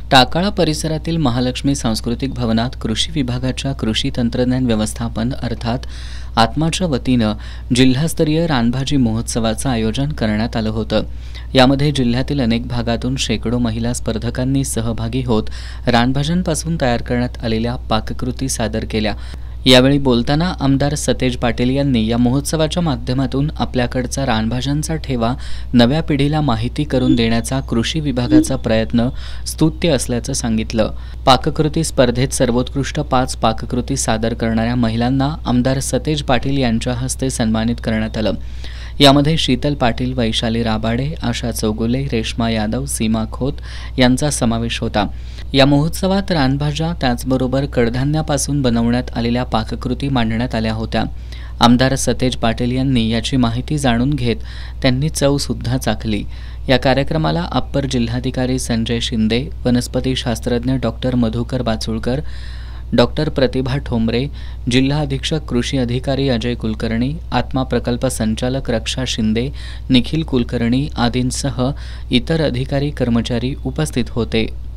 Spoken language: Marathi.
टाकाळा परिसरातील महालक्ष्मी सांस्कृतिक भवनात कृषी विभागाच्या कृषी तंत्रज्ञान व्यवस्थापन अर्थात आत्माच्या वतीनं जिल्हास्तरीय रानभाजी महोत्सवाचं आयोजन करण्यात आलं होतं। यामध्ये जिल्ह्यातील अनेक भागातून शेकडो महिला स्पर्धकांनी सहभागी होत रानभाज्यांपासून तयार करण्यात आलेल्या पाककृती सादर केल्या। यावेळी बोलताना आमदार सतेज पाटील यांनी या महोत्सवाच्या माध्यमातून आपल्याकडचा रानभाज्यांचा ठेवा नव्या पिढीला माहिती करून देण्याचा कृषी विभागाचा प्रयत्न स्तुत्य असल्याचं सांगितलं। पाककृती स्पर्धेत सर्वोत्कृष्ट 5 पाककृती सादर करणाऱ्या महिलांना आमदार सतेज पाटील यांच्या हस्ते सन्मानित करण्यात आलं। यामध्ये शीतल पाटील, वैशाली राबाडे, आशा चौगुले, रेश्मा यादव, सीमा खोत यांचा समावेश होता। या महोत्सवात रानभाज्या त्याचबरोबर कडधान्यापासून बनवण्यात आलेल्या पाककृती मांडण्यात आल्या होत्या। आमदार सतेज पाटील यांनी याची माहिती जाणून घेत त्यांनी चव सुद्धा चाखली। या कार्यक्रमाला अप्पर जिल्हाधिकारी संजय शिंदे, वनस्पती शास्त्रज्ञ डॉक्टर मधुकर बाचुळकर, डॉक्टर प्रतिभा ठोंबरे, जिल्हा अधीक्षक कृषी अधिकारी अजय कुलकर्णी, आत्मा प्रकल्प संचालक रक्षा शिंदे, निखिल कुलकर्णी आदींसह इतर अधिकारी कर्मचारी उपस्थित होते।